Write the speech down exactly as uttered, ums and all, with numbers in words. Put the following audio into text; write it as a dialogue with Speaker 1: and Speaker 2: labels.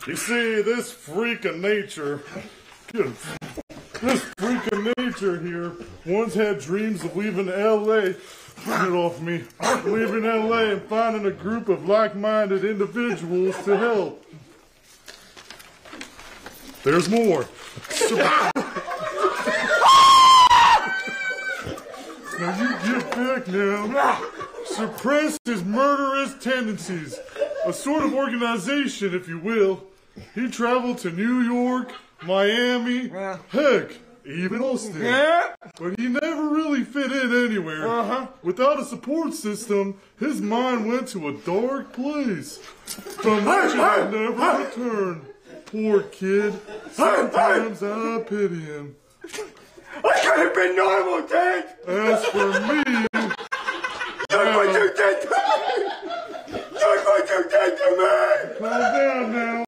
Speaker 1: You see, this freak of nature, this freak of nature here once had dreams of leaving L A, get off me, leaving L A and finding a group of like-minded individuals to help. There's more. Now you get back now. Suppress his murderous tendencies. A sort of organization, if you will. He traveled to New York, Miami, heck, even Austin. But he never really fit in anywhere. Uh-huh. Without a support system, his mind went to a dark place. From which he would never return. Poor kid. Sometimes I pity him.
Speaker 2: I could have been normal, Dad!
Speaker 1: As for me...
Speaker 2: Look what you did to me! Look what you did to me!
Speaker 1: Calm down now.